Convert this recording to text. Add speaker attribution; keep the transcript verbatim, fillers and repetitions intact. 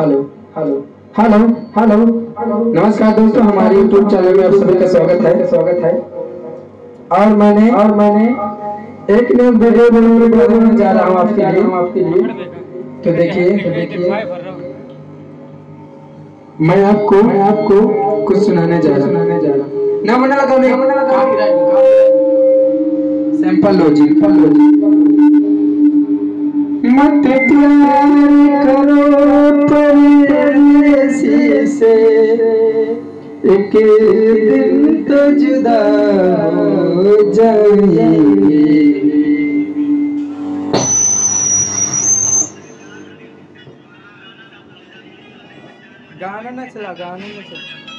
Speaker 1: Hello hello hello hello नमस्कार दोस्तों, हमारे यूट्यूब चैनल में आप सभी का स्वागत है स्वागत है और मैंने और मैंने एक नया वीडियो बनाने जा रहा हूँ आपके लिए आपके लिए तो देखिए तो देखिए मैं आपको मैं आपको कुछ सुनाने जा रहा सुनाने जा रहा ना मना लगा ना मना लगा सैंपल लो जी सैंपल लो जी। मत प्यार करो परदेसी से, एक दिन तो जुदा हो जाएंगे।
Speaker 2: गाना ना चला गाना ना चला।